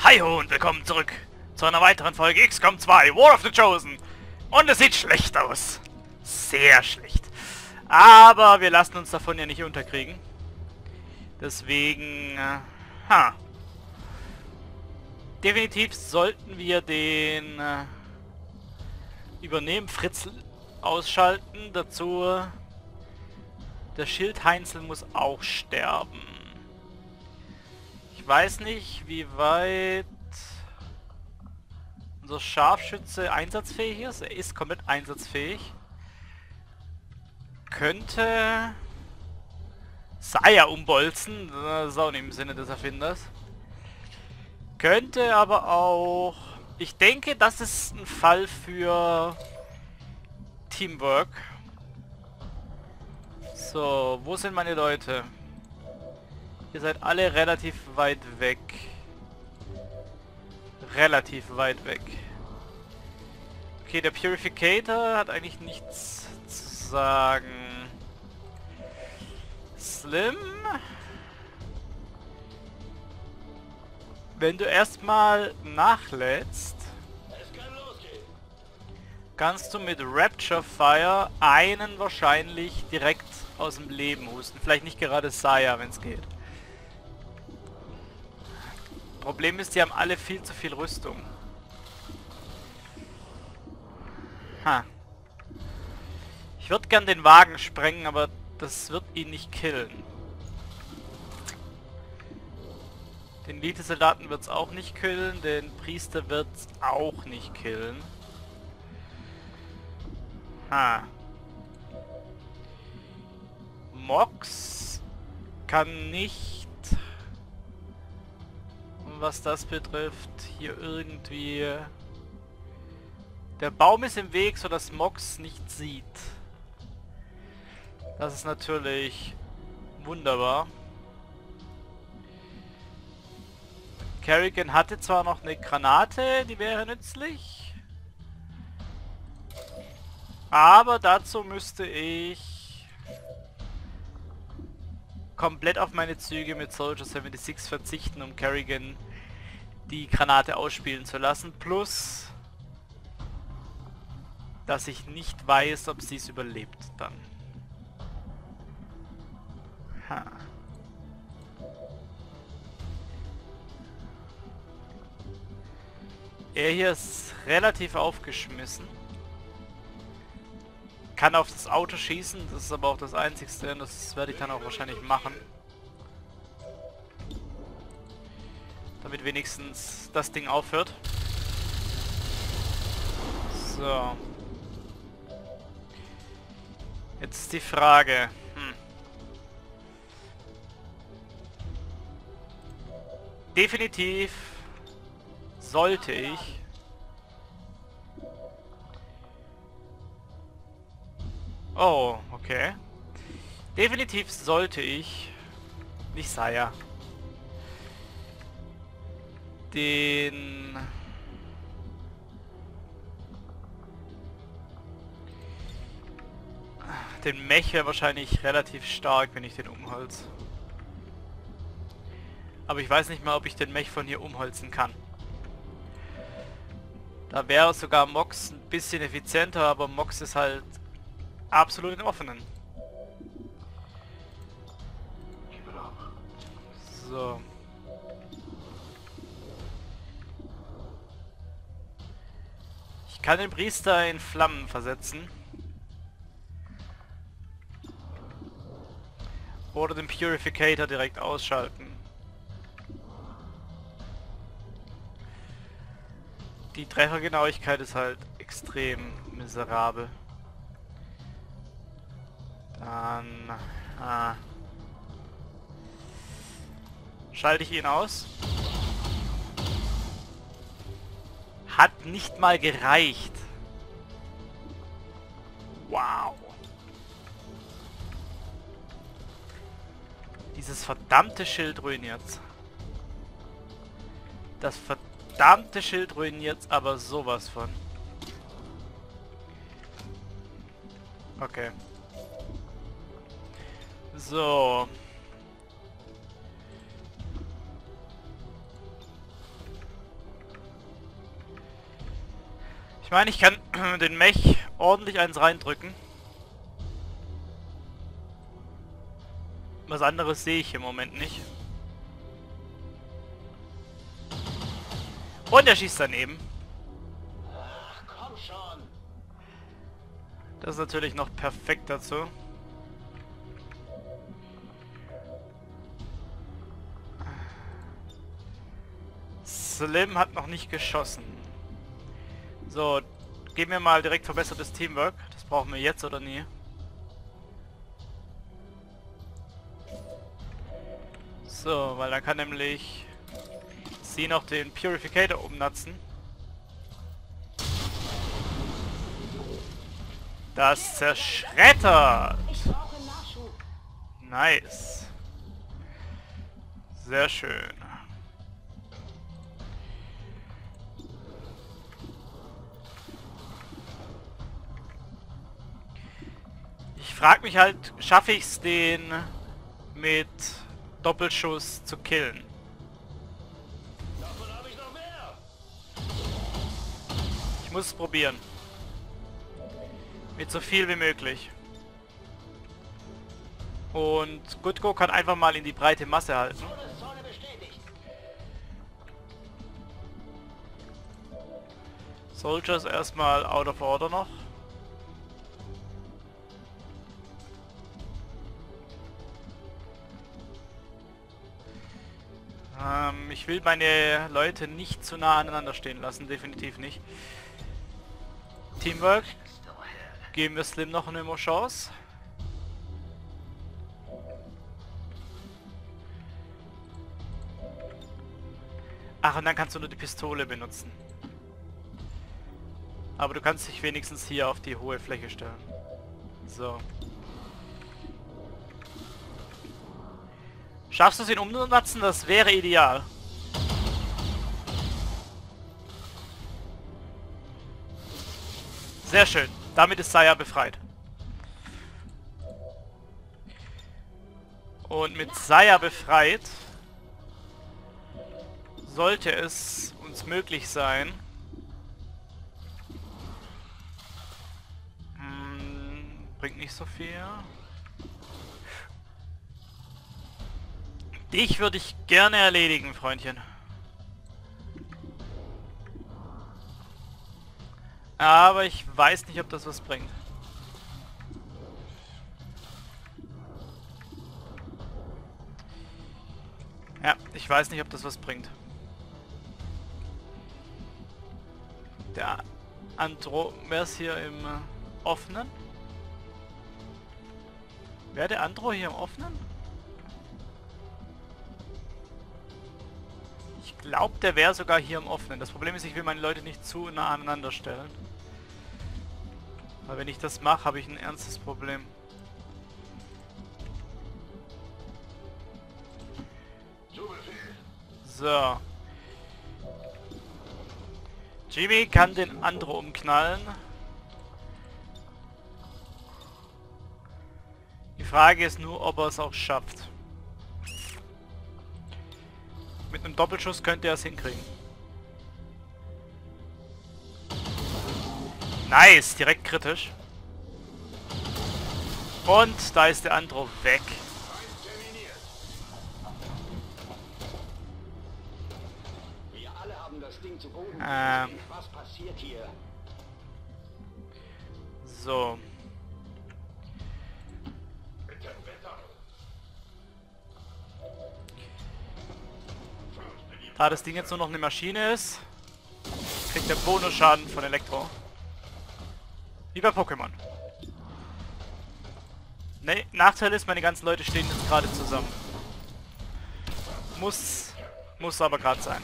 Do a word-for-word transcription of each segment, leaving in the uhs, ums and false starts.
Hi ho und willkommen zurück zu einer weiteren Folge X COM zwei War of the Chosen. Und es sieht schlecht aus. Sehr schlecht. Aber wir lassen uns davon ja nicht unterkriegen. Deswegen... Äh, ha. Definitiv sollten wir den... Äh, Übernehmen Fritz ausschalten. Dazu... Der Schildheinzel muss auch sterben. Ich weiß nicht, wie weit unser Scharfschütze einsatzfähig ist. Er ist komplett einsatzfähig. Könnte Saya umbolzen. Das ist auch nicht im Sinne des Erfinders. Könnte aber auch... Ich denke, das ist ein Fall für Teamwork. So, wo sind meine Leute? Ihr seid alle relativ weit weg. Relativ weit weg. Okay, der Purificator hat eigentlich nichts zu sagen. Slim? Wenn du erstmal nachlädst, kannst du mit Rapture Fire einen wahrscheinlich direkt aus dem Leben husten. Vielleicht nicht gerade Saya, wenn es geht. Problem ist, die haben alle viel zu viel Rüstung. Ha. Ich würde gern den Wagen sprengen, aber das wird ihn nicht killen. Den Elite-Soldaten wird es auch nicht killen, den Priester wird es auch nicht killen. Ha. Mox kann nicht, was das betrifft, hier irgendwie... Der Baum ist im Weg, sodass Mox nicht sieht. Das ist natürlich wunderbar. Kerrigan hatte zwar noch eine Granate, die wäre nützlich. Aber dazu müsste ich komplett auf meine Züge mit Soldier sechsundsiebzig verzichten, um Kerrigan die Granate ausspielen zu lassen. Plus, dass ich nicht weiß, ob sie es überlebt dann. Ha. Er hier ist relativ aufgeschmissen. Kann auf das Auto schießen, das ist aber auch das Einzigste und das werde ich dann auch wahrscheinlich machen. Damit wenigstens das Ding aufhört. So. Jetzt ist die Frage. Hm. Definitiv sollte ich Oh, okay. Definitiv sollte ich nicht Saya den den Mech wäre wahrscheinlich relativ stark, wenn ich den umholz. Aber ich weiß nicht mal, ob ich den Mech von hier umholzen kann. Da wäre sogar Mox ein bisschen effizienter, aber Mox ist halt absolut in offenen. So. Ich kann den Priester in Flammen versetzen. Oder den Purificator direkt ausschalten. Die Treffergenauigkeit ist halt extrem miserabel. Dann... Ah. Schalte ich ihn aus. Hat nicht mal gereicht. Wow. Dieses verdammte Schild ruiniert's. Das verdammte Schild ruiniert's aber sowas von. Okay. So. Ich meine, ich kann den Mech ordentlich eins reindrücken. Was anderes sehe ich im Moment nicht. Und er schießt daneben. Ach, komm schon. Das ist natürlich noch perfekt dazu. Slim hat noch nicht geschossen. So, geben wir mal direkt verbessertes Teamwork. Das brauchen wir jetzt oder nie. So, weil dann kann nämlich sie noch den Purificator umnatzen. Das zerschreddert! Ich brauche Nachschub. Nice. Sehr schön. Ich frage mich halt, schaffe ich es den mit Doppelschuss zu killen? Davon habe ich noch mehr. Ich muss es probieren. Mit so viel wie möglich. Und Gutko kann einfach mal in die breite Masse halten. Todeszone bestätigt. Soldiers erstmal out of order noch. Ähm, ich will meine Leute nicht zu nah aneinander stehen lassen, definitiv nicht. Teamwork. Geben wir Slim noch eine Chance. Ach, und dann kannst du nur die Pistole benutzen. Aber du kannst dich wenigstens hier auf die hohe Fläche stellen. So. Schaffst du es ihn umzunutzen? Das wäre ideal. Sehr schön. Damit ist Saya befreit. Und mit Saya befreit sollte es uns möglich sein, hm, bringt nicht so viel. Dich würde ich gerne erledigen, Freundchen. Aber ich weiß nicht, ob das was bringt. Ja, ich weiß nicht, ob das was bringt. Der Andro... Wer ist hier im äh, Offenen? Wer der Andro hier im Offenen? Ich glaube, der wäre sogar hier im Offenen. Das Problem ist, ich will meine Leute nicht zu nah aneinander stellen. Weil wenn ich das mache, habe ich ein ernstes Problem. So. Jimmy kann den Andro umknallen. Die Frage ist nur, ob er es auch schafft. Mit einem Doppelschuss könnte er es hinkriegen. Nice, direkt kritisch. Und da ist der Andro weg. Wir alle haben das Ding zu Boden Ähm. gesehen. Was passiert hier? So. Da das Ding jetzt nur noch eine Maschine ist, kriegt der Bonusschaden von Elektro. Wie bei Pokémon. Ne, Nachteil ist, meine ganzen Leute stehen jetzt gerade zusammen. Muss, muss aber gerade sein.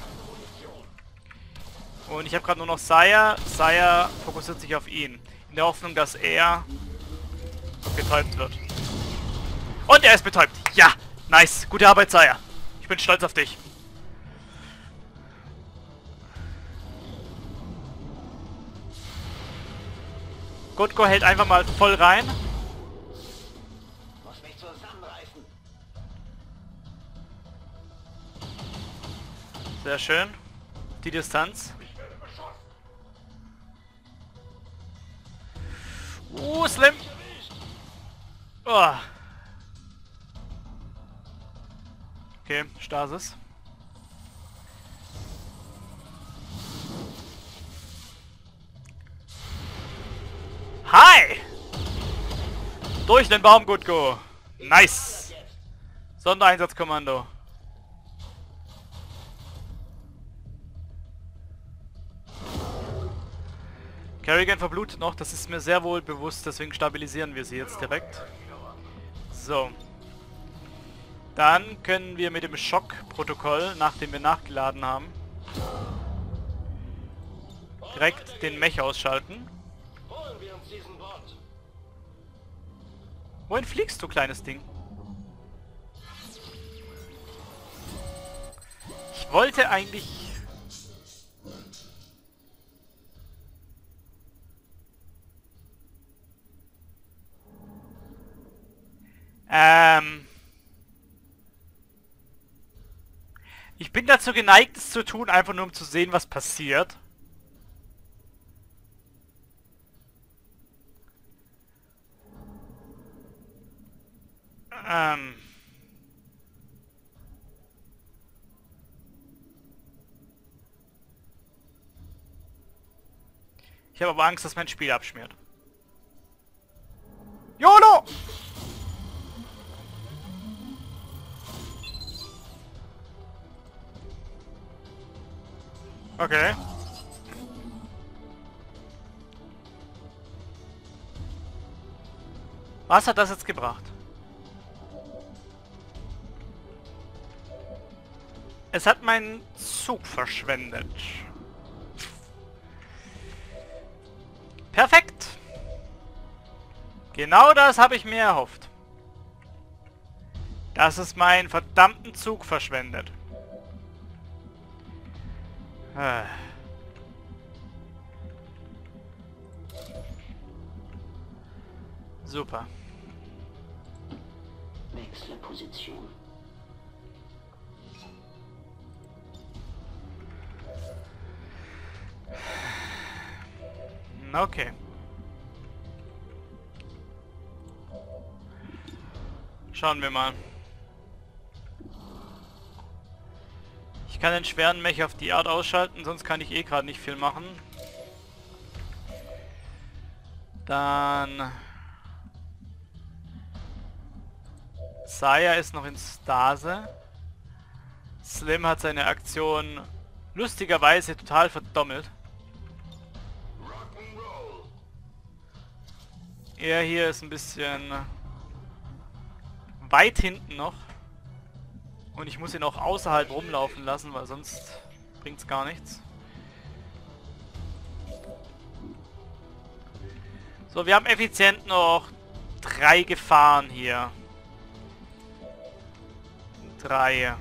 Und ich habe gerade nur noch Saya. Saya fokussiert sich auf ihn. In der Hoffnung, dass er betäubt wird. Und er ist betäubt. Ja, nice. Gute Arbeit, Saya. Ich bin stolz auf dich. Gutko hält einfach mal voll rein. Muss mich zusammenreißen. Sehr schön. Die Distanz. Uh, Slim! Oh. Okay, Stasis. Hi! Durch den Baum, Gutgo. Nice! Sondereinsatzkommando. Kerrigan verblutet noch, das ist mir sehr wohl bewusst, deswegen stabilisieren wir sie jetzt direkt. So. Dann können wir mit dem Schockprotokoll, nachdem wir nachgeladen haben, direkt den Mech ausschalten. Wohin fliegst du, kleines Ding? Ich wollte eigentlich... Ähm... Ich bin dazu geneigt, es zu tun, einfach nur um zu sehen, was passiert. Ähm... Ich habe aber Angst, dass mein Spiel abschmiert. YOLO! Okay. Was hat das jetzt gebracht? Es hat meinen Zug verschwendet. Perfekt. Genau das habe ich mir erhofft. Dass es meinen verdammten Zug verschwendet. Ah. Super. Wechsle Position. Okay. Schauen wir mal. Ich kann den schweren Mech auf die Art ausschalten, sonst kann ich eh gerade nicht viel machen. Dann... Saya ist noch in Stase. Slim hat seine Aktion lustigerweise total verdommelt. Er hier ist ein bisschen weit hinten noch. Und ich muss ihn auch außerhalb rumlaufen lassen, weil sonst bringt es gar nichts. So, wir haben effizient noch drei Gefahren hier. Drei.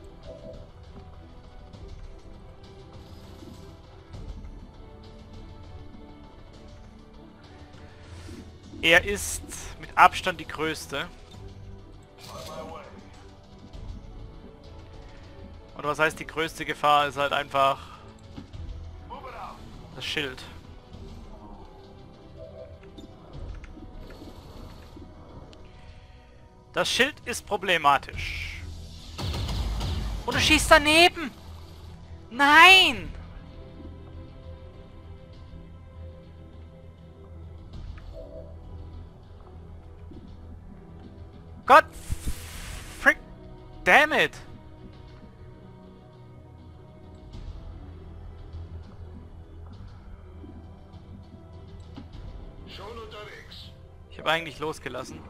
Er ist mit Abstand die größte. Oder was heißt die größte Gefahr? Ist halt einfach das Schild. Das Schild ist problematisch. Und du schießt daneben! Nein! Gott! Frick! Damn it! Schon unterwegs. Ich habe eigentlich losgelassen.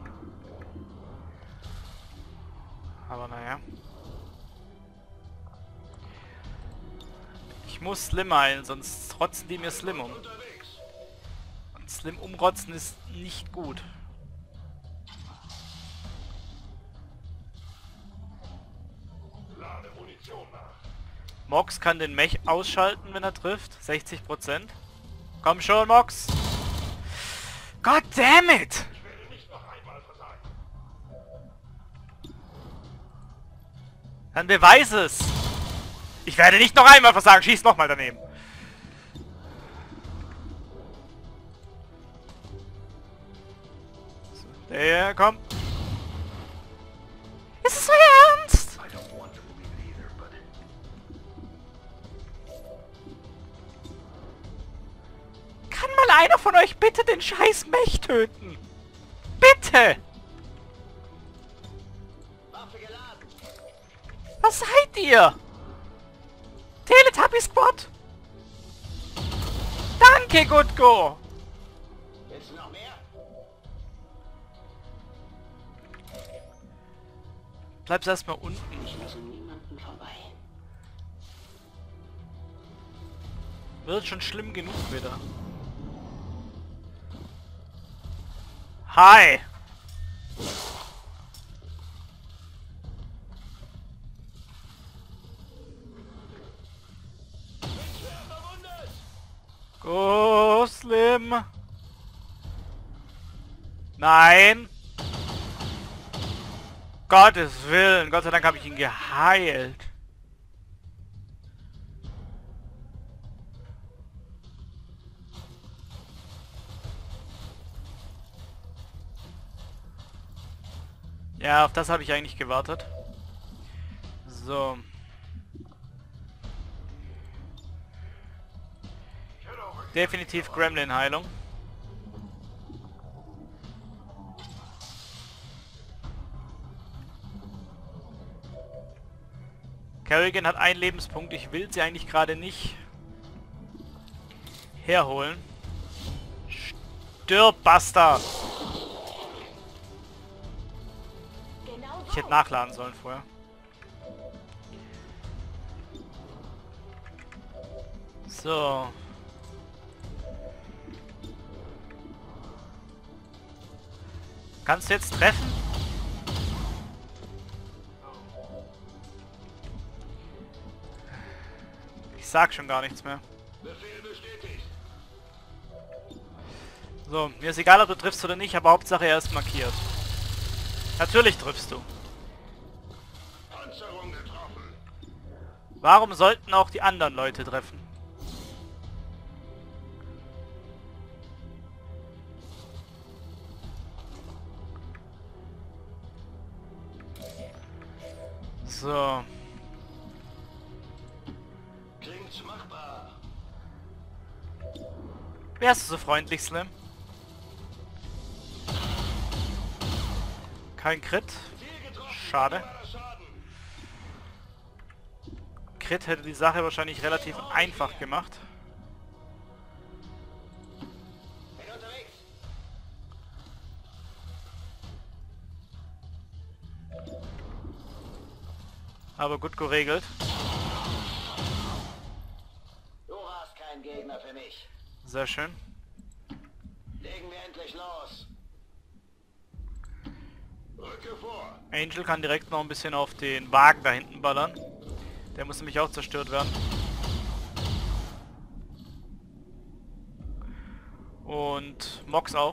Aber naja. Ich muss Slim heilen, sonst rotzen die mir Slim um. Und Slim umrotzen ist nicht gut. Mox kann den Mech ausschalten, wenn er trifft. sechzig Prozent. Komm schon, Mox! God damn it! Dann beweise es! Ich werde nicht noch einmal versagen. Schieß nochmal daneben. Der, komm. Ist es euer Ernst? Kann mal einer von euch bitte den scheiß Mech töten? Bitte! Was seid ihr? Teletubby Squad? Danke, Gutgo! Willst du noch mehr? Bleib's erstmal unten. Ich muss an niemanden vorbei. Wird schon schlimm genug wieder. Hi! Go, Slim! Nein! Gottes Willen, Gott sei Dank habe ich ihn geheilt. Ja, auf das habe ich eigentlich gewartet. So. Definitiv Gremlin-Heilung. Kerrigan hat einen Lebenspunkt. Ich will sie eigentlich gerade nicht herholen. Stirb, Bastard! Ich hätte nachladen sollen vorher. So. Kannst du jetzt treffen? Ich sag schon gar nichts mehr. Befehl bestätigt. So, mir ist egal, ob du triffst oder nicht, aber Hauptsache er ist markiert. Natürlich triffst du. Panzerung getroffen. Warum sollten auch die anderen Leute treffen? So. Klingt's machbar. Wärst du so freundlich, Slim? Kein Crit. Schade. Crit hätte die Sache wahrscheinlich relativ einfach gemacht. Bin unterwegs. Aber gut geregelt. Du hast keinen Gegner für mich. Sehr schön. Legen wir endlich los. Rücke vor. Angel kann direkt noch ein bisschen auf den Wagen da hinten ballern. Der muss nämlich auch zerstört werden. Und Mox auch.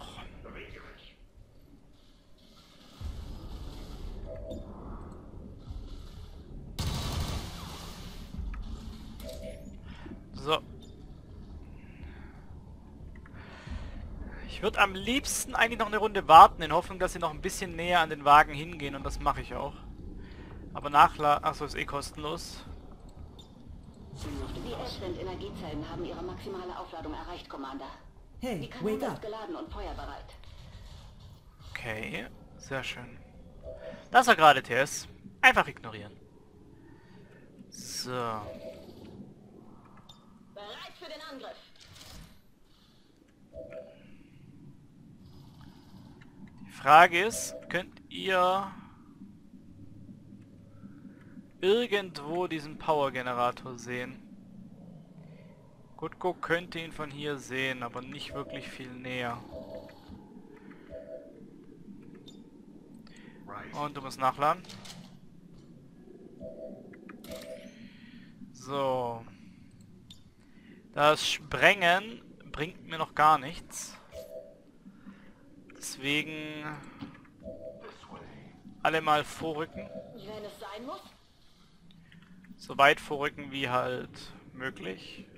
So. Ich würde am liebsten eigentlich noch eine Runde warten, in Hoffnung, dass sie noch ein bisschen näher an den Wagen hingehen, und das mache ich auch. Aber nachladen... Achso, ist eh kostenlos. Die Ashland-Energiezellen haben ihre maximale Aufladung erreicht, Commander. Die Hey, Kanone wake ist up. geladen und feuerbereit. Okay, sehr schön. Das war gerade T S. Einfach ignorieren. So. Bereit für den Angriff. Die Frage ist, könnt ihr irgendwo diesen Power-Generator sehen? Gutgo könnte ihn von hier sehen, aber nicht wirklich viel näher. Und du musst nachladen. So. Das Sprengen bringt mir noch gar nichts. Deswegen alle mal vorrücken. Wenn es sein muss. So weit vorrücken wie halt möglich.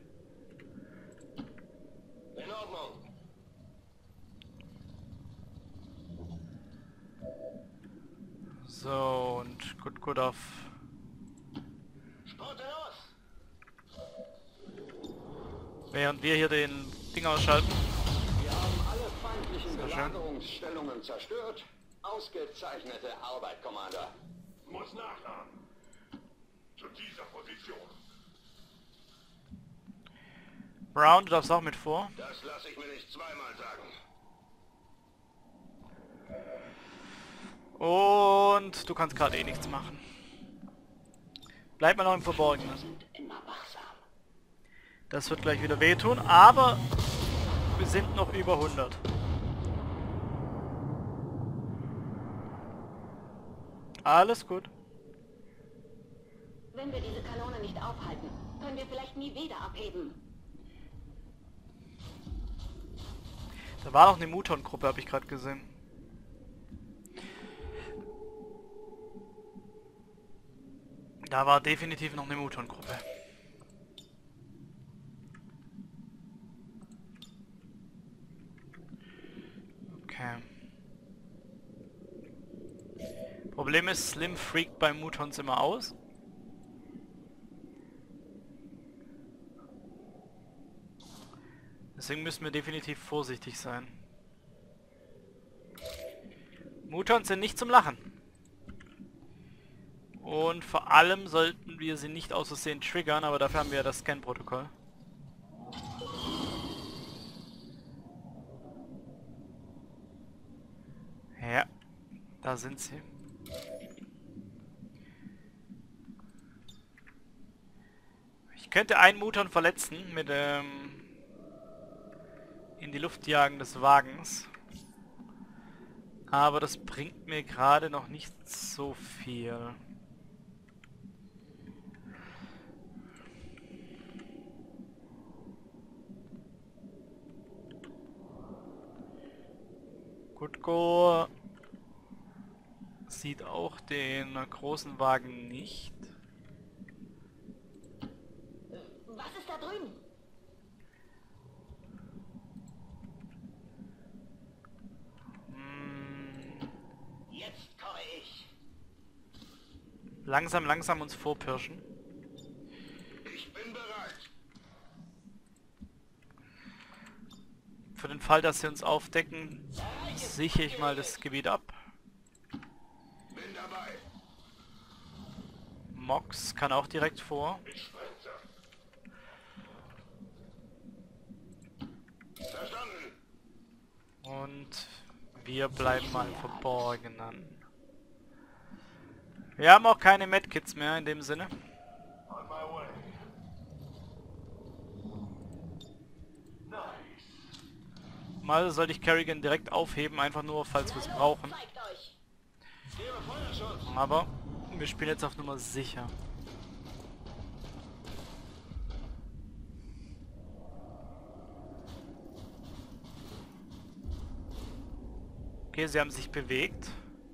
In Ordnung. So, und gut, gut auf. Spurte los! Während wir hier den Ding ausschalten. Wir haben alle feindlichen Sehr schön. Belagerungsstellungen zerstört. Ausgezeichnete Arbeit, Commander. Muss nachladen. Zu dieser Position. Brown, du darfst auch mit vor. Das lasse ich mir nicht zweimal sagen. Und du kannst gerade eh nichts machen. Bleib mal noch im Verborgenen. sind immer wachsam. Das wird gleich wieder wehtun, aber wir sind noch über hundert. Alles gut. Wenn wir diese Kanone nicht aufhalten, können wir vielleicht nie wieder abheben. Da war noch eine Muton-Gruppe, habe ich gerade gesehen. Da war definitiv noch eine Muton-Gruppe. Okay. Problem ist, Slim freakt bei Mutons immer aus. Deswegen müssen wir definitiv vorsichtig sein. Mutons sind nicht zum Lachen. Und vor allem sollten wir sie nicht aus Versehen triggern, aber dafür haben wir ja das Scan-Protokoll. Ja, da sind sie. Ich könnte einen Muton verletzen mit ähm, in die Luft jagen des Wagens. Aber das bringt mir gerade noch nicht so viel. Gutgo sieht auch den großen Wagen nicht. Was ist da drüben? Hm, Jetzt komme ich. langsam, langsam uns vorpirschen. Ich bin bereit. Für den Fall, dass sie uns aufdecken, sichere ich mal das Gebiet ab. Bin dabei. Mox kann auch direkt vor. Ich sprinte. Verstanden. Und wir bleiben mal im Verborgenen. Wir haben auch keine Medkits mehr in dem Sinne. On my way. Nice. Mal sollte ich Kerrigan direkt aufheben, einfach nur, falls wir es brauchen. Zeigt euch! Gebe Feuerschutz. Aber wir spielen jetzt auf Nummer sicher. Okay, sie haben sich bewegt.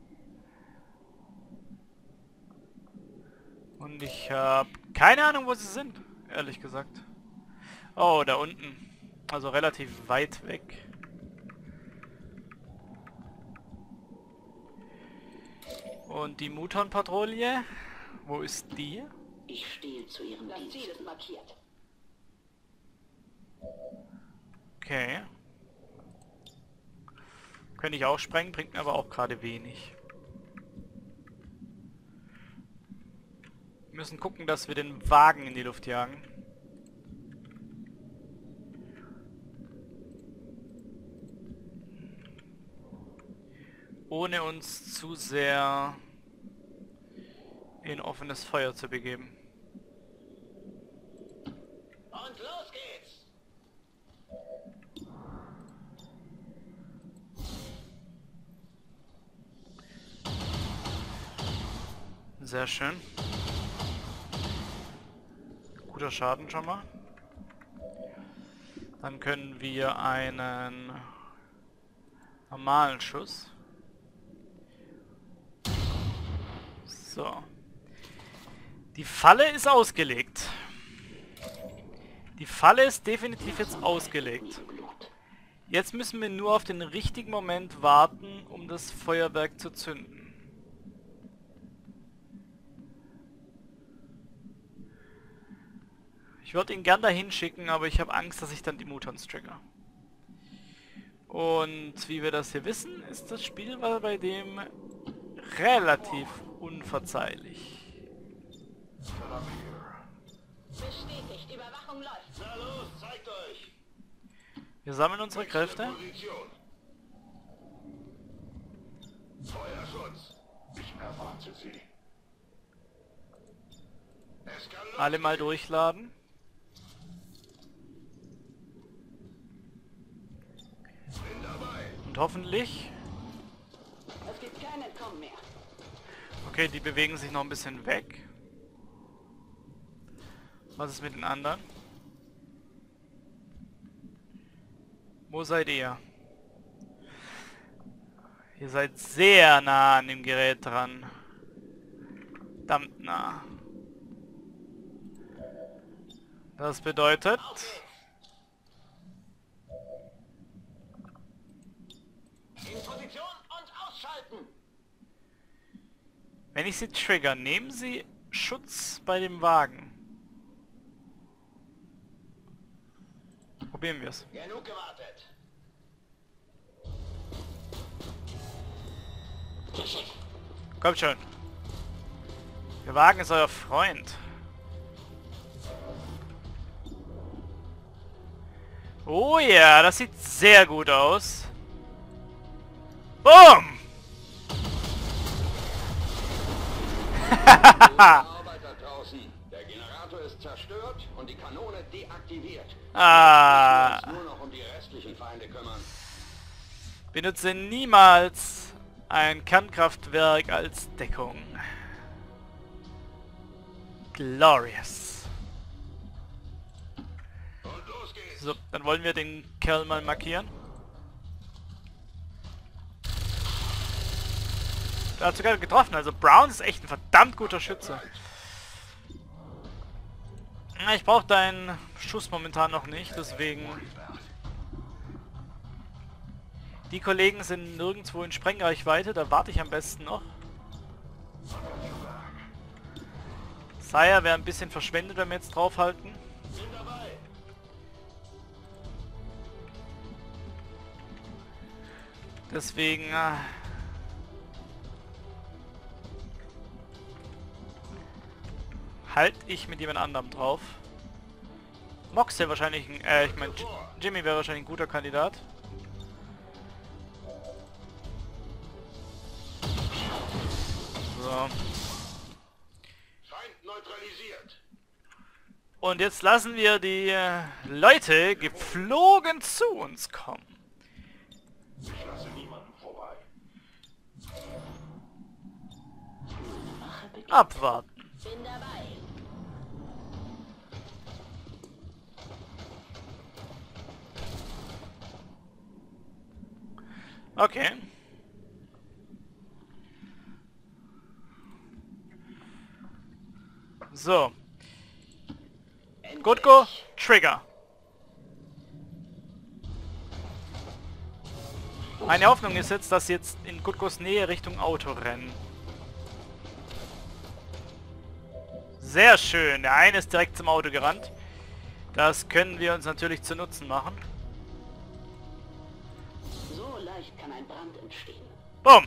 Und ich habe keine Ahnung, wo sie sind, ehrlich gesagt. Oh, da unten. Also relativ weit weg. Und die Muton-Patrouille? Wo ist die? Ich stehe zu ihrem Dienst. Das Ziel ist markiert. Okay. Könnte ich auch sprengen, bringt mir aber auch gerade wenig. Wir müssen gucken, dass wir den Wagen in die Luft jagen. Ohne uns zu sehr in offenes Feuer zu begeben. Und los geht's. Sehr schön. Guter Schaden schon mal. Dann können wir einen normalen Schuss. So. Die Falle ist ausgelegt. Die Falle ist definitiv jetzt ausgelegt. Jetzt müssen wir nur auf den richtigen Moment warten, um das Feuerwerk zu zünden. Ich würde ihn gern dahin schicken, aber ich habe Angst, dass ich dann die Mutons trigger. Und wie wir das hier wissen, ist das Spiel bei dem relativ unverzeihlich. Bestätigt, Überwachung läuft. Na los, zeigt euch! Wir sammeln unsere Kräfte. Position. Feuerschutz. Ich erwarte sie. Es kann los- Alle mal durchladen. Bin dabei. Und hoffentlich... Es gibt kein Entkommen mehr. Okay, die bewegen sich noch ein bisschen weg. Was ist mit den anderen? Wo seid ihr? Ihr seid sehr nah an dem Gerät dran. Verdammt nah. Das bedeutet... In Position und ausschalten! Wenn ich sie trigger, nehmen sie Schutz bei dem Wagen. Probieren wir es. Genug gewartet! Kommt schon. Der Wagen ist euer Freund. Oh ja, das sieht sehr gut aus. Boom! Arbeit da draußen. Der Generator ist zerstört und die Kanone deaktiviert. Ah. Wir müssen uns nur noch um die restlichen Feinde kümmern. Benutze niemals ein Kernkraftwerk als Deckung. Glorious. Und los geht's. So, dann wollen wir den Kerl mal markieren. Der hat sogar getroffen, also Brown ist echt ein verdammt guter Schütze. Na, ich brauche deinen Schuss momentan noch nicht, deswegen... Die Kollegen sind nirgendwo in Sprengreichweite, da warte ich am besten noch. Sire wäre ein bisschen verschwendet, wenn wir jetzt draufhalten. Bin dabei! Deswegen... Äh, halt ich mit jemand anderem drauf. Mox wäre wahrscheinlich ein... Äh, ich meine, Jimmy wäre wahrscheinlich ein guter Kandidat. So. Feind neutralisiert. Und jetzt lassen wir die äh, Leute geflogen zu uns kommen. Ich lasse niemanden vorbei. Abwarten. Bin dabei. Okay. So. Gutko, Trigger. Meine Hoffnung ist jetzt, dass sie jetzt in Gutkos Nähe Richtung Auto rennen. Sehr schön. Der eine ist direkt zum Auto gerannt. Das können wir uns natürlich zu Nutzen machen. So leicht kann ein Brand entstehen. Bumm.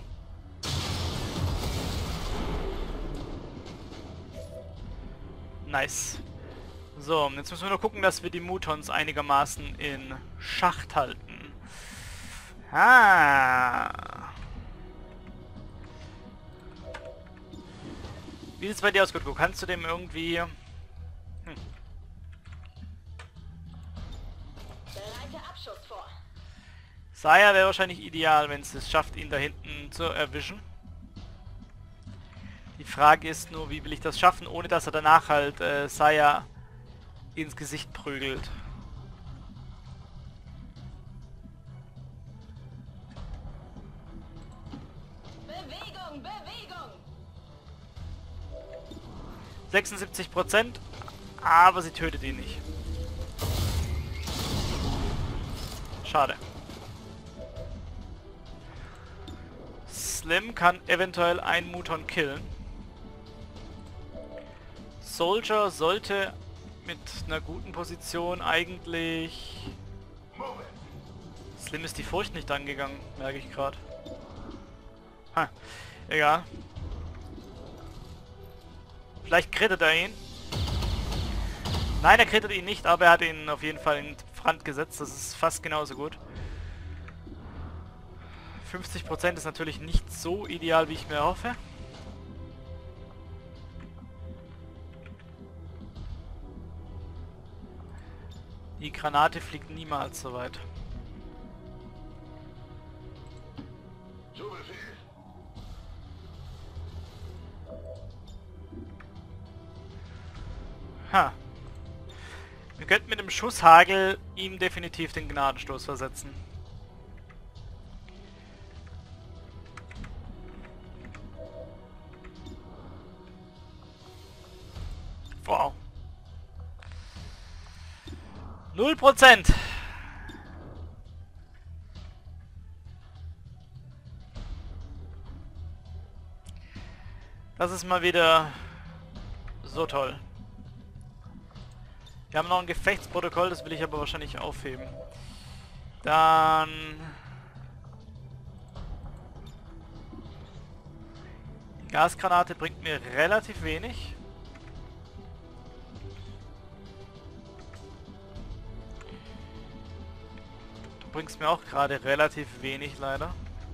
Nice. So, jetzt müssen wir nur gucken, dass wir die Mutons einigermaßen in Schacht halten. Ah. Wie sieht's bei dir aus, Gutko? Kannst du dem irgendwie... Hm. Bereite Abschuss vor. Sire wäre wahrscheinlich ideal, wenn es es schafft, ihn da hinten zu erwischen. Die Frage ist nur, wie will ich das schaffen, ohne dass er danach halt äh, Sire ins Gesicht prügelt. Bewegung, Bewegung. sechsundsiebzig Prozent, aber sie tötet ihn nicht. Schade. Slim kann eventuell einen Muton killen. Soldier sollte mit einer guten Position eigentlich... Moment. Slim ist die Furcht nicht angegangen, merke ich gerade. Ha, egal. Vielleicht krittet er ihn. Nein, er krittet ihn nicht, aber er hat ihn auf jeden Fall in Brand gesetzt. Das ist fast genauso gut. fünfzig Prozent ist natürlich nicht so ideal, wie ich mir hoffe. Die Granate fliegt niemals so weit. Zu Befehl. Ha. Wir könnten mit dem Schusshagel ihm definitiv den Gnadenstoß versetzen. Wow. Null Prozent. Das ist mal wieder so toll. Wir haben noch ein Gefechtsprotokoll, das will ich aber wahrscheinlich aufheben. Dann... Die Gasgranate bringt mir relativ wenig. Du bringst mir auch gerade relativ wenig, leider.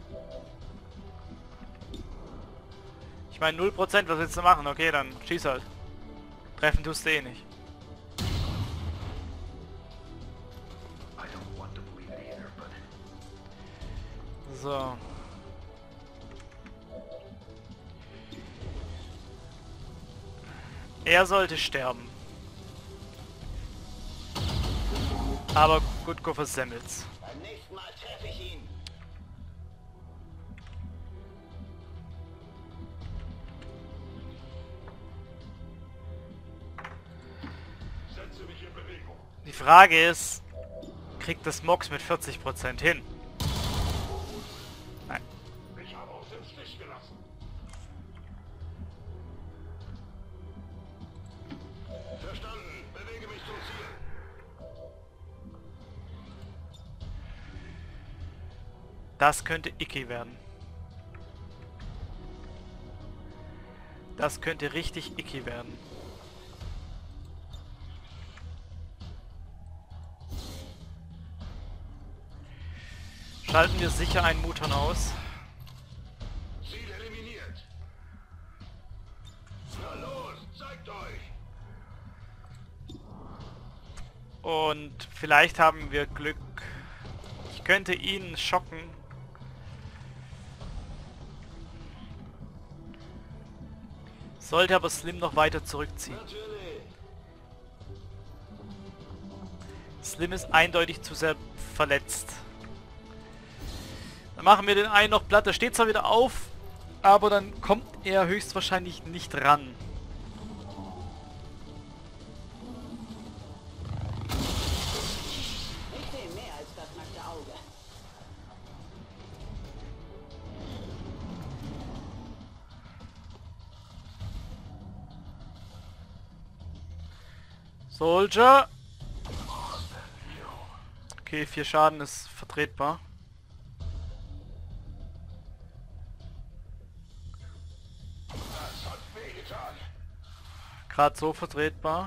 Ich meine null Prozent, was willst du machen? Okay, dann schieß halt. Treffen tust du eh nicht. So. Er sollte sterben. Aber Gutko versemmelt's. Beim nächsten Mal treffe ich ihn. Setze mich in Bewegung. Die Frage ist, kriegt das Mox mit vierzig Prozent hin? Nein. Ich habe uns im Stich gelassen. Verstanden. Bewege mich zum Ziel. Das könnte icky werden. Das könnte richtig icky werden. Schalten wir sicher einen Muton aus. Ziel eliminiert. Na los, zeigt euch. Und vielleicht haben wir Glück. Ich könnte ihn schocken. Sollte aber Slim noch weiter zurückziehen. Natürlich. Slim ist eindeutig zu sehr verletzt. Dann machen wir den einen noch platt. Der steht zwar wieder auf, aber dann kommt er höchstwahrscheinlich nicht ran. Ich sehe mehr als das nackte Auge. Soldier! Okay, vier Schaden ist vertretbar. Das hat wehgetan. Gerade so vertretbar.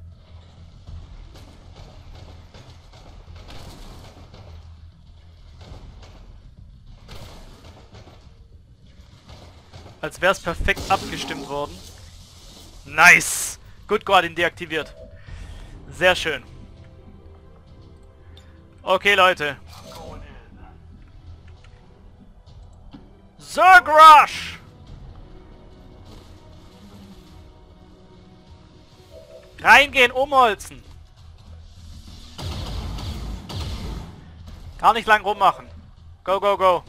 Als wäre es perfekt abgestimmt worden. Nice! Good God, ihn deaktiviert. Sehr schön. Okay, Leute. Zerg Rush! Reingehen, umholzen. Gar nicht lang rummachen. Go, go, go.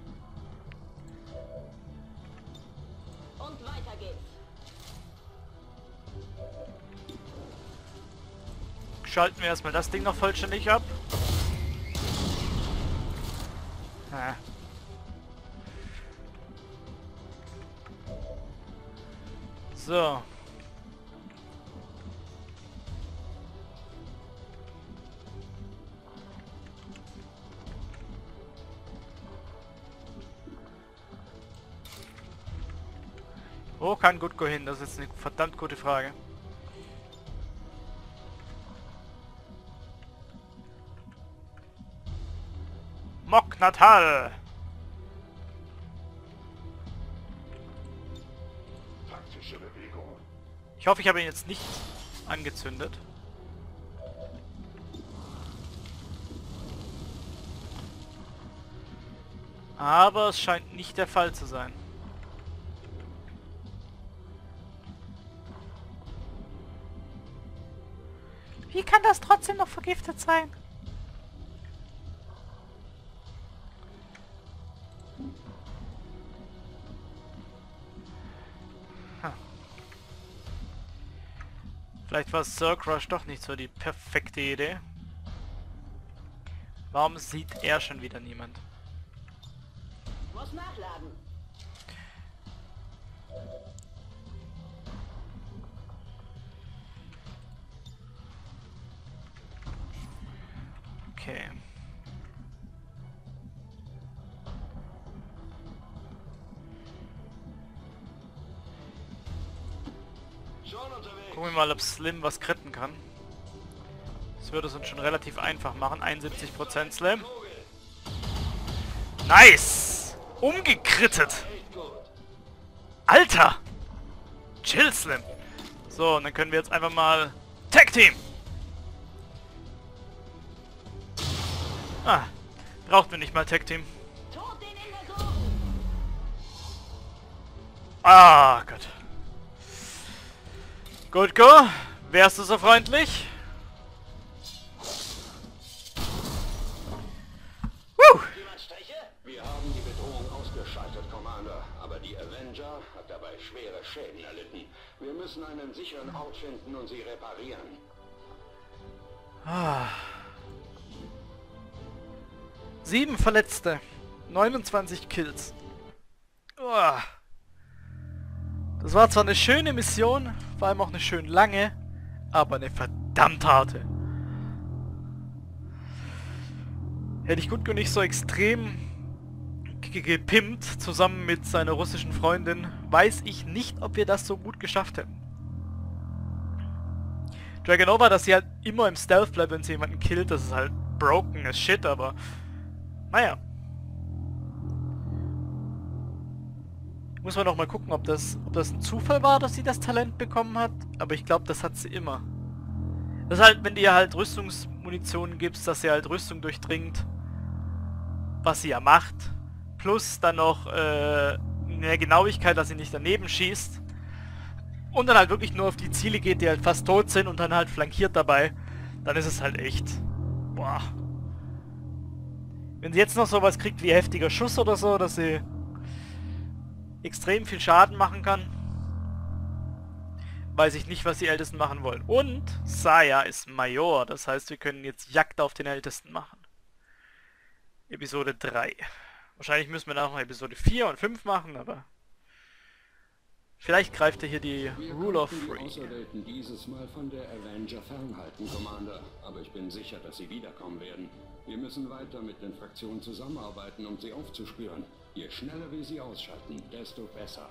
Und weiter geht's. Schalten wir erstmal das Ding noch vollständig ab. Ah. So. Wo kann Gutko hin? Das ist jetzt eine verdammt gute Frage. Mok Natal! Taktische Bewegung. Ich hoffe, ich habe ihn jetzt nicht angezündet. Aber es scheint nicht der Fall zu sein. Wie kann das trotzdem noch vergiftet sein? Hm. Vielleicht war Cirque Rush doch nicht so die perfekte Idee. Warum sieht er schon wieder niemand? Muss nachladen. Okay. Schon unterwegs. Gucken wir mal, ob Slim was kritten kann. Das würde es uns schon relativ einfach machen. einundsiebzig Prozent Slim. Nice! Umgekrittet! Alter! Chill, Slim! So, und dann können wir jetzt einfach mal... Tag Team! Ah, braucht man nicht mal Tag Team. Tod den Invasoren! Ah, Gott. Gut, go. Wärst du so freundlich? Woo! Jemand Striche? Wir haben die Bedrohung ausgeschaltet, Commander. Aber die Avenger hat dabei schwere Schäden erlitten. Wir müssen einen sicheren Ort finden und sie reparieren. Ah. Sieben Verletzte. neunundzwanzig Kills. Uah. Das war zwar eine schöne Mission, vor allem auch eine schön lange, aber eine verdammt harte. Hätte ich Gutko nicht so extrem gepimpt, zusammen mit seiner russischen Freundin, weiß ich nicht, ob wir das so gut geschafft hätten. Dragonova, dass sie halt immer im Stealth bleibt, wenn sie jemanden killt, das ist halt broken as shit, aber naja. Muss man noch mal gucken, ob das, ob das ein Zufall war, dass sie das Talent bekommen hat. Aber ich glaube, das hat sie immer. Das ist halt, wenn du ihr halt Rüstungsmunition gibst, dass sie halt Rüstung durchdringt. Was sie ja macht. Plus dann noch äh, eine Genauigkeit, dass sie nicht daneben schießt. Und dann halt wirklich nur auf die Ziele geht, die halt fast tot sind und dann halt flankiert dabei. Dann ist es halt echt... Boah. Wenn sie jetzt noch sowas kriegt wie heftiger Schuss oder so, dass sie extrem viel Schaden machen kann, weiß ich nicht, was die Ältesten machen wollen. Und Saya ist Major, das heißt, wir können jetzt Jagd auf den Ältesten machen. Episode drei. Wahrscheinlich müssen wir dann noch Episode vier und fünf machen, aber vielleicht greift er hier die Wir Rule of konnten die Three. Auserwählten dieses Mal von der Avenger fernhalten, Commander. Aber ich bin sicher, dass sie wiederkommen werden. Wir müssen weiter mit den Fraktionen zusammenarbeiten, um sie aufzuspüren. Je schneller wir sie ausschalten, desto besser.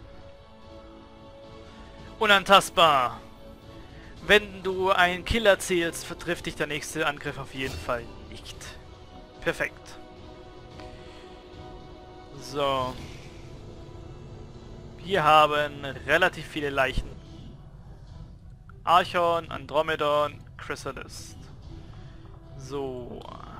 Unantastbar. Wenn du einen Kill erzielst, vertrifft dich der nächste Angriff auf jeden Fall nicht. Perfekt. So. Wir haben relativ viele Leichen. Archon, Andromedon, Chrysalis. So.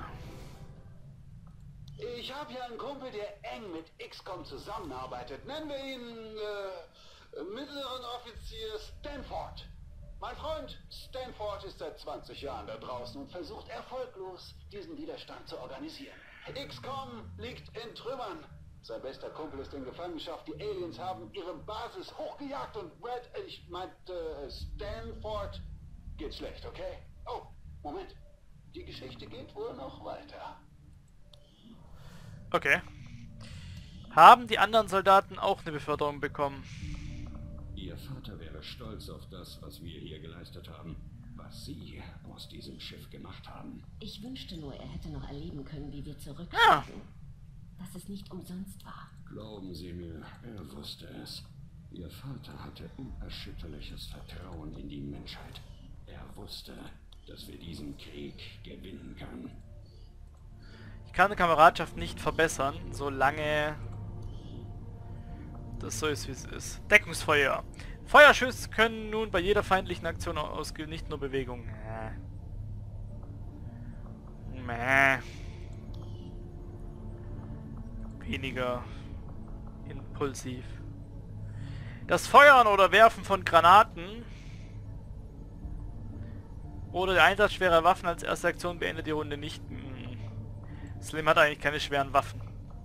Ich habe hier einen Kumpel, der eng mit X COM zusammenarbeitet. Nennen wir ihn äh, mittleren Offizier Stanford. Mein Freund Stanford ist seit zwanzig Jahren da draußen und versucht erfolglos, diesen Widerstand zu organisieren. X COM liegt in Trümmern. Sein bester Kumpel ist in Gefangenschaft. Die Aliens haben ihre Basis hochgejagt und Brad, ich meinte äh, Stanford, geht schlecht, okay? Oh, Moment. Die Geschichte geht wohl noch weiter. Okay. Haben die anderen Soldaten auch eine Beförderung bekommen? Ihr Vater wäre stolz auf das, was wir hier geleistet haben. Was Sie aus diesem Schiff gemacht haben. Ich wünschte nur, er hätte noch erleben können, wie wir zurückschreiten. Ja. Dass es nicht umsonst war. Glauben Sie mir, er wusste es. Ihr Vater hatte unerschütterliches Vertrauen in die Menschheit. Er wusste, dass wir diesen Krieg gewinnen können. Ich kann eine Kameradschaft nicht verbessern, solange das so ist, wie es ist. Deckungsfeuer. Feuerschüsse können nun bei jeder feindlichen Aktion ausgehen, nicht nur Bewegung. Mäh. Mäh. Weniger impulsiv. Das Feuern oder Werfen von Granaten oder der Einsatz schwerer Waffen als erste Aktion beendet die Runde nicht. Hm. Slim hat eigentlich keine schweren Waffen.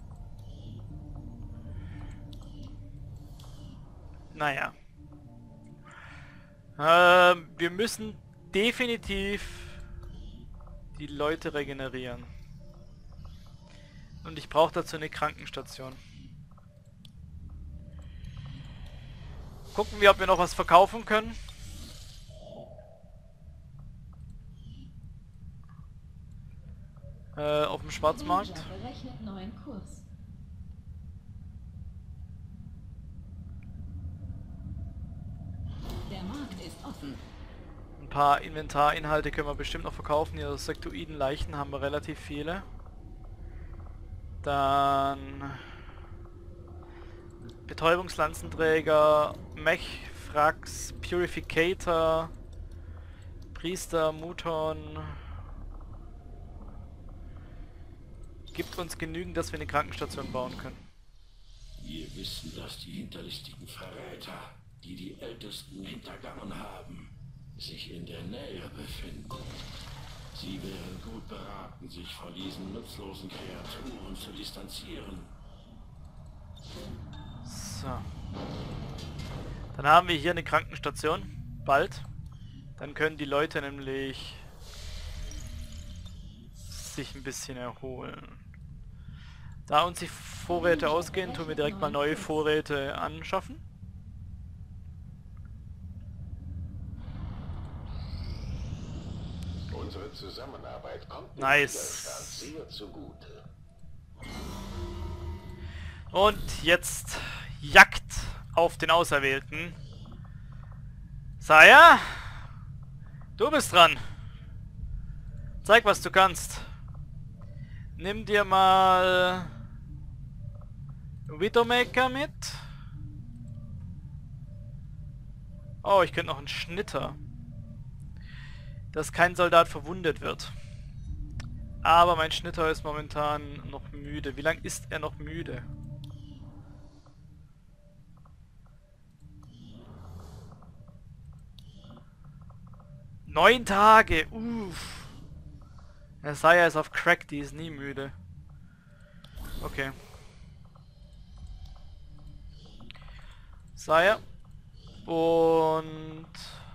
Naja. Ähm, wir müssen definitiv die Leute regenerieren. Und ich brauche dazu eine Krankenstation. Gucken wir, ob wir noch was verkaufen können. Äh, auf dem Schwarzmarkt. Berechnet neuen Kurs. Der Markt ist offen. Ein paar Inventarinhalte können wir bestimmt noch verkaufen. Hier Sektoiden Leichen haben wir relativ viele. Dann Betäubungslanzenträger, Mech-Frax, Purificator, Priester, Muton. Gibt uns genügend, dass wir eine Krankenstation bauen können. Wir wissen, dass die hinterlistigen Verräter, die die Ältesten hintergangen haben, sich in der Nähe befinden. Sie wären gut beraten, sich von diesen nutzlosen Kreaturen zu distanzieren. So. Dann haben wir hier eine Krankenstation. Bald. Dann können die Leute nämlich sich ein bisschen erholen. Da uns die Vorräte ausgehen, tun wir direkt mal neue Vorräte anschaffen. Unsere Zusammenarbeit kommt dem Nice. Widerstand sehr zugute. Und jetzt Jagd auf den Auserwählten. Saya, du bist dran. Zeig, was du kannst. Nimm dir mal Widowmaker mit. Oh, ich könnte noch einen Schnitter. Dass kein Soldat verwundet wird. Aber mein Schnitter ist momentan noch müde. Wie lange ist er noch müde? Neun Tage! Uff! Der Saya ist auf Crack, die ist nie müde. Okay. Saya. Und...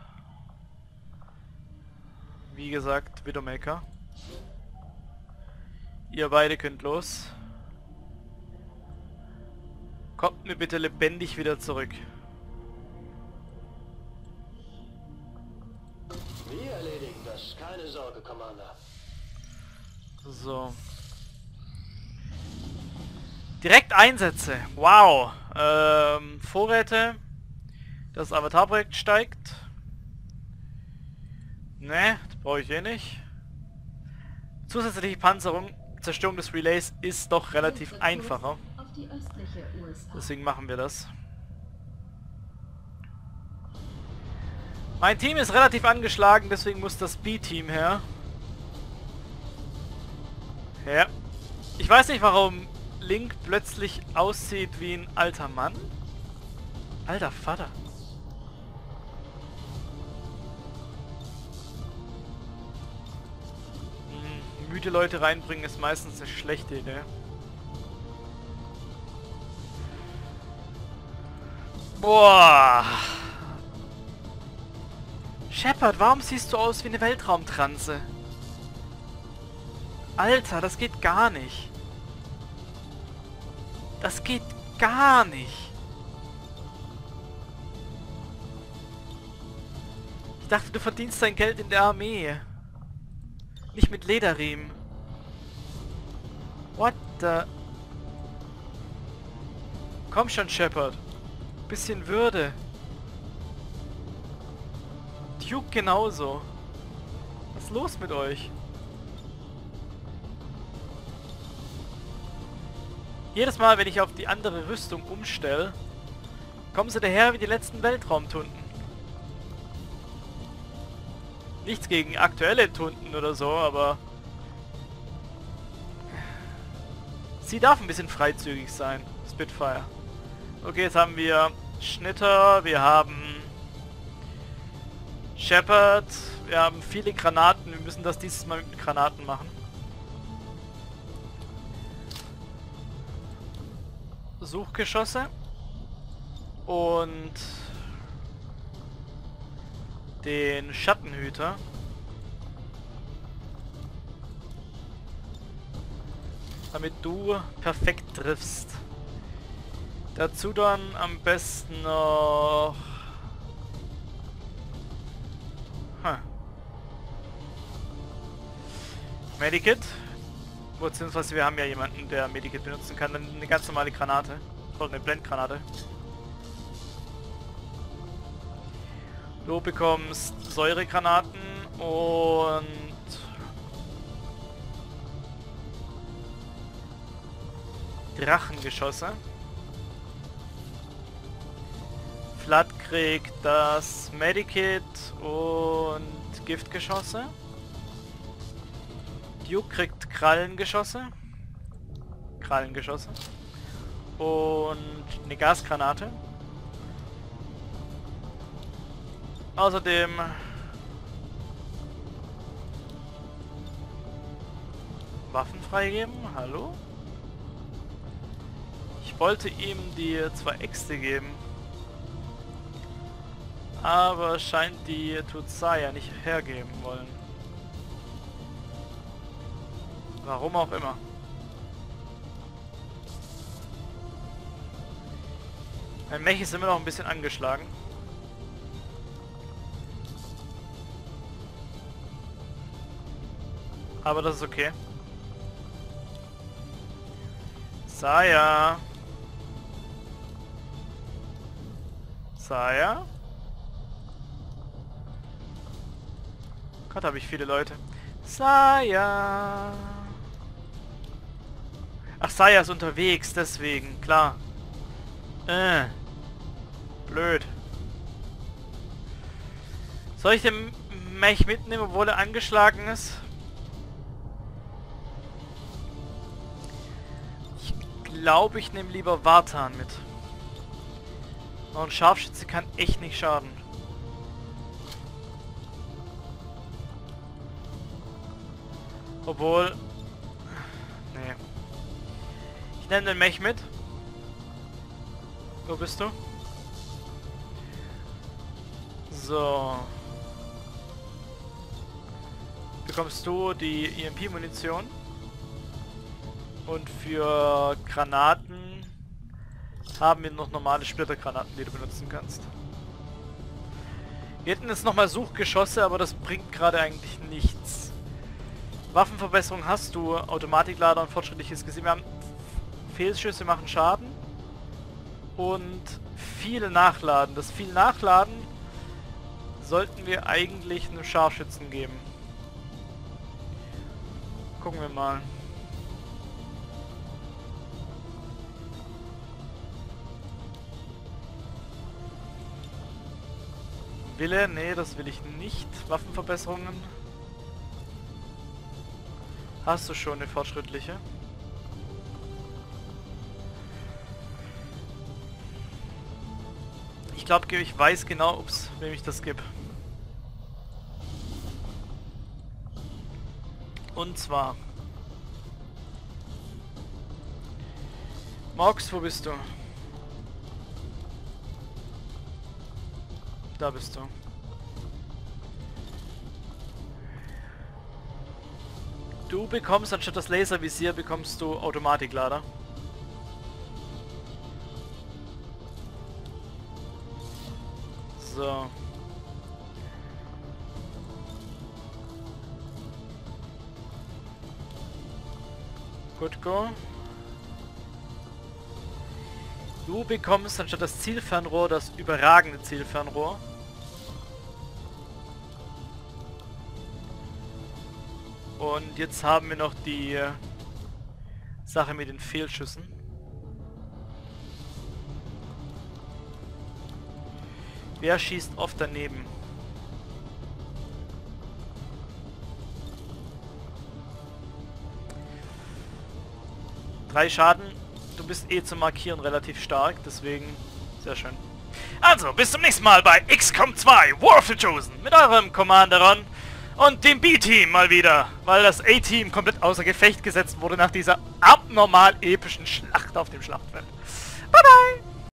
wie gesagt, Widowmaker. Ihr beide könnt los. Kommt mir bitte lebendig wieder zurück. Wir erledigen das, keine Sorge, Commander. So. Direkt Einsätze. Wow. Ähm, Vorräte. Das Avatar-Projekt steigt. Ne, das brauche ich eh nicht. Zusätzliche Panzerung. Zerstörung des Relays ist doch relativ einfacher. Auf die östliche U S A. Deswegen machen wir das. Mein Team ist relativ angeschlagen, deswegen muss das B-Team her. Ja. Ich weiß nicht, warum Link plötzlich aussieht wie ein alter Mann. Alter Vater. Hm, müde Leute reinbringen ist meistens eine schlechte Idee. Boah. Shepard, warum siehst du aus wie eine Weltraumtranse? Alter, das geht gar nicht. Das geht gar nicht. Ich dachte, du verdienst dein Geld in der Armee. Nicht mit Lederriemen. What the... Komm schon, Shepard. Bisschen Würde. Duke genauso. Was ist los mit euch? Jedes Mal, wenn ich auf die andere Rüstung umstelle, kommen sie daher wie die letzten Weltraumtunden. Nichts gegen aktuelle Tunden oder so, aber... Sie darf ein bisschen freizügig sein, Spitfire. Okay, jetzt haben wir Schnitter, wir haben Shepard, wir haben viele Granaten. Wir müssen das dieses Mal mit Granaten machen. Suchgeschosse und den Schattenhüter. Damit du perfekt triffst. Dazu dann am besten noch... Huh. Medikit. Beziehungsweise wir haben ja jemanden, der Medikit benutzen kann. Dann eine ganz normale Granate. Oder eine Blendgranate. Du bekommst Säuregranaten und... Drachengeschosse. Flat kriegt das Medikit und Giftgeschosse. Duke kriegt Krallengeschosse. Krallengeschosse. Und eine Gasgranate. Außerdem Waffen freigeben. Hallo? Ich wollte ihm die zwei Äxte geben. Aber scheint die Tutsaya nicht hergeben wollen. Warum auch immer. Mein Mech ist immer noch ein bisschen angeschlagen. Aber das ist okay. Saya. Saya. Gott, habe ich viele Leute. Saya. Ach, Saya ist unterwegs, deswegen, klar. Äh. Blöd. Soll ich den Mech mitnehmen, obwohl er angeschlagen ist? Ich glaube, ich nehme lieber Vartan mit. Oh, ein Scharfschütze kann echt nicht schaden. Obwohl... Nee. Ich nehme den Mech mit. Wo bist du? So. Bekommst du die E M P-Munition. Und für Granaten haben wir noch normale Splittergranaten, die du benutzen kannst. Hier hinten ist nochmal Suchgeschosse, aber das bringt gerade eigentlich nichts. Waffenverbesserung hast du, Automatiklader und fortschrittliches gesehen. Wir haben Fehlschüsse machen Schaden und viel Nachladen. Das viel Nachladen sollten wir eigentlich einem Scharfschützen geben. Gucken wir mal. Wille? Nee, das will ich nicht. Waffenverbesserungen. Hast du schon eine fortschrittliche? Ich glaube, ich weiß genau, ups, wem ich das gebe. Und zwar... Mox, wo bist du? Da bist du. Du bekommst anstatt das Laservisier bekommst du Automatiklader. So. Gut, go. Du bekommst anstatt das Zielfernrohr das überragende Zielfernrohr. Und jetzt haben wir noch die äh, Sache mit den Fehlschüssen. Wer schießt oft daneben? Drei Schaden. Du bist eh zum Markieren relativ stark, deswegen sehr schön. Also, bis zum nächsten Mal bei X COM zwei War of the Chosen mit eurem Commanderon und dem B-Team mal wieder, weil das A-Team komplett außer Gefecht gesetzt wurde nach dieser abnormal epischen Schlacht auf dem Schlachtfeld. Bye bye!